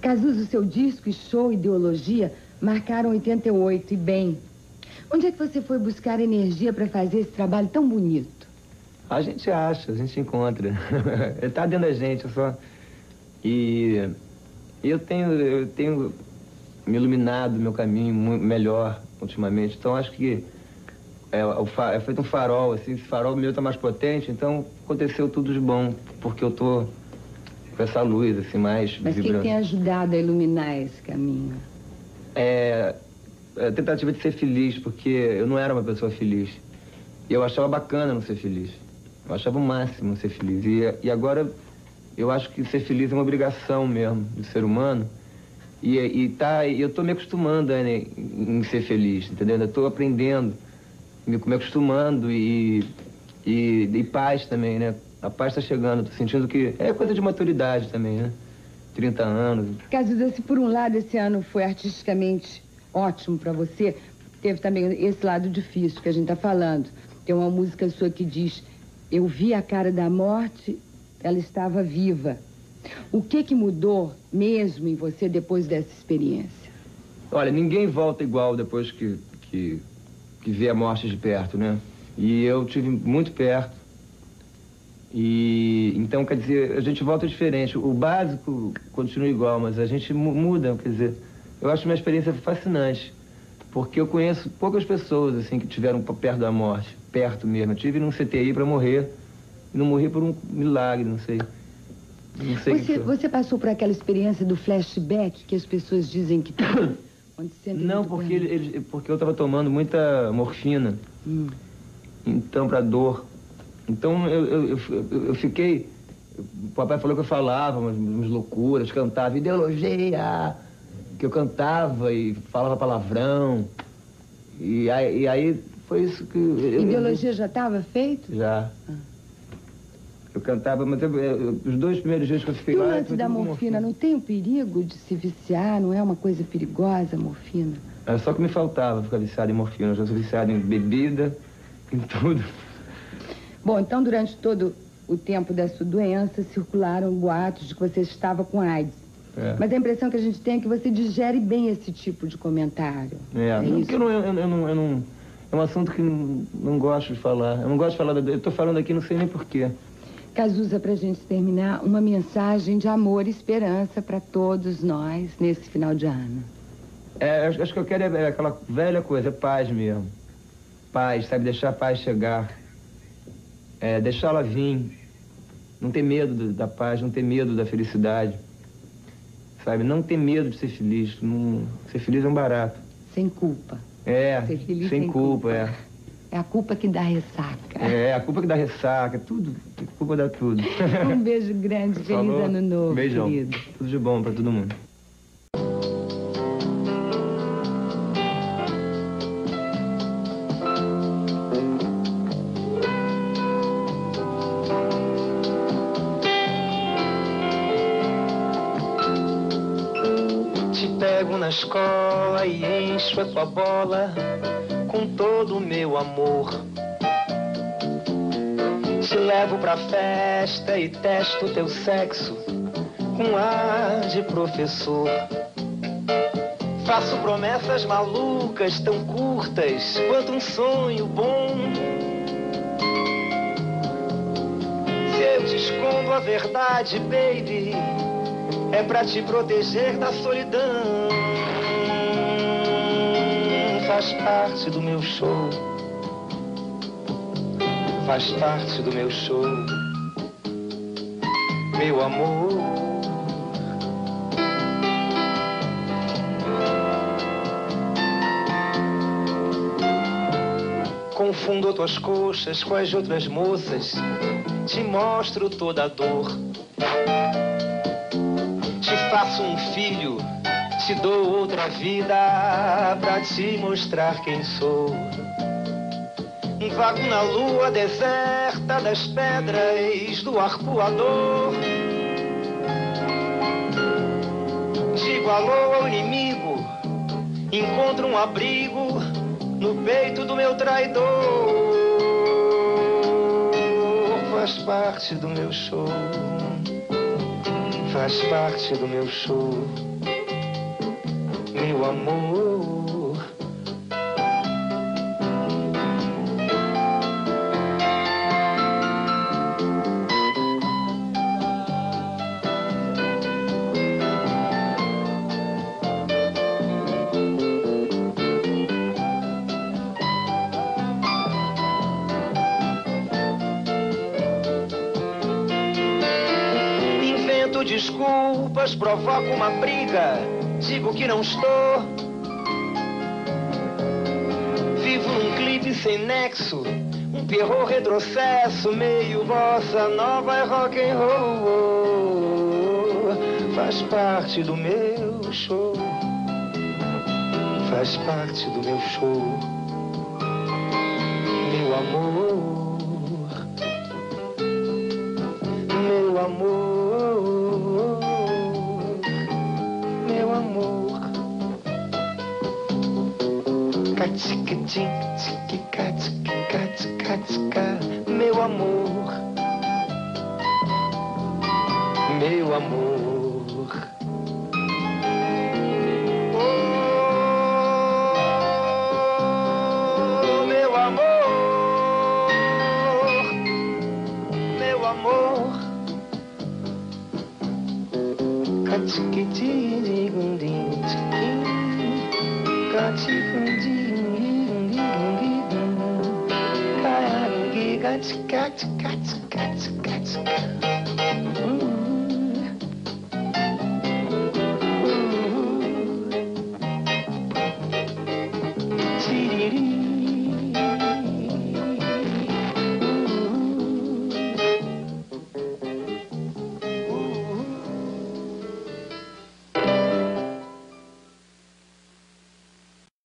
Cazuza, o seu disco e show Ideologia marcaram 88 e bem. Onde é que você foi buscar energia para fazer esse trabalho tão bonito? A gente acha, a gente encontra. Ele tá dentro da gente, só. E eu tenho me iluminado meu caminho melhor ultimamente. Então acho que é feito um farol, assim, esse farol meu tá mais potente, então aconteceu tudo de bom, porque eu tô com essa luz, assim, mais Mas vibrante. o que tem ajudado a iluminar esse caminho? A tentativa de ser feliz, porque eu não era uma pessoa feliz. E eu achava bacana não ser feliz. Eu achava o máximo ser feliz. E agora eu acho que ser feliz é uma obrigação mesmo do ser humano. E eu tô me acostumando em ser feliz, entendeu? Eu tô aprendendo, me acostumando e paz também, né? A paz tá chegando, tô sentindo que é coisa de maturidade também, né? 30 anos. Cazuza, se por um lado esse ano foi artisticamente ótimo pra você, teve também esse lado difícil que a gente tá falando. Tem uma música sua que diz: eu vi a cara da morte, ela estava viva. O que mudou mesmo em você depois dessa experiência? Olha, ninguém volta igual depois que vê a morte de perto, né? E eu tive muito perto. E então, quer dizer, a gente volta diferente. O básico continua igual, mas a gente muda, quer dizer, eu acho uma experiência fascinante, porque eu conheço poucas pessoas assim que tiveram perto da morte, perto mesmo. Eu tive num CTI para morrer, e não morri por um milagre, não sei. Não sei você passou por aquela experiência do flashback que as pessoas dizem que tem? Onde não, porque eu estava tomando muita morfina, então para dor. Então eu fiquei. O papai falou que eu falava umas loucuras, cantava ideologia, que eu cantava e falava palavrão. E aí foi isso que. Ideologia já estava feito? Já. Eu cantava, mas os 2 primeiros dias que eu fiquei lá... E o lá... lance da morfina, não tem o perigo de se viciar? Não é uma coisa perigosa a morfina? É só que me faltava ficar viciado em morfina. Eu já sou viciado em bebida, em tudo. Bom, então durante todo o tempo da sua doença circularam boatos de que você estava com AIDS. Mas a impressão que a gente tem é que você digere bem esse tipo de comentário. Não, isso? Porque eu não... É um assunto que não gosto de falar. Eu não gosto de falar... Eu tô falando aqui, não sei nem porquê. Cazuza, pra gente terminar, uma mensagem de amor e esperança para todos nós nesse final de ano. Acho que eu quero aquela velha coisa, paz mesmo. Paz, sabe? Deixar a paz chegar. Deixar ela vir. Não ter medo da paz, não ter medo da felicidade. Sabe? Não ter medo de ser feliz. Ser feliz é um barato. Sem culpa. Ser feliz sem culpa. É a culpa que dá ressaca. A culpa que dá ressaca, tudo. A culpa dá tudo. Um beijo grande, feliz ano novo, beijão. Querido. Tudo de bom pra todo mundo. Te pego na escola e encho a tua bola com todo o meu amor. Te levo pra festa e testo teu sexo com ar de professor. Faço promessas malucas tão curtas quanto um sonho bom. Se eu te escondo a verdade, baby, é pra te proteger da solidão. Faz parte do meu show. Faz parte do meu show. Meu amor. Confundo tuas coxas com as de outras moças. Te mostro toda a dor. Te faço um filho, te dou outra vida pra te mostrar quem sou. Vago na lua deserta das pedras do arpoador. Digo alô ao inimigo, encontro um abrigo no peito do meu traidor. Faz parte do meu show. faz parte do meu show, meu amor. Desculpas, provoco uma briga, digo que não estou. Vivo num clipe sem nexo, um terror retrocesso, meio bossa nova e rock and roll. Faz parte do meu show, faz parte do meu show, meu amor, meu amor. Meu amor, meu amor. Oh, meu amor, meu amor. Cat, cat, cat, cat, cat, cat.